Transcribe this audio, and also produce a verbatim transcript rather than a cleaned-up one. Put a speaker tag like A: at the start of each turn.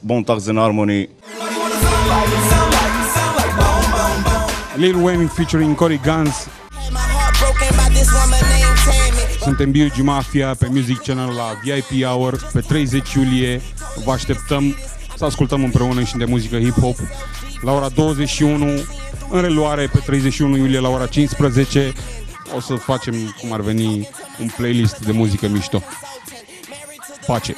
A: Bone Thugs and Harmony.
B: Lil Wayne featuring Cory Gunz. Suntem B U G Mafia pe Music Channel la V I P Hour pe treizeci iulie. Vă așteptăm să ascultăm împreună și de muzică hip-hop la ora douăzeci și unu, în reluare pe treizeci și unu iulie la ora cincisprezece. O să facem, cum ar veni, un playlist de muzică mișto. Pace!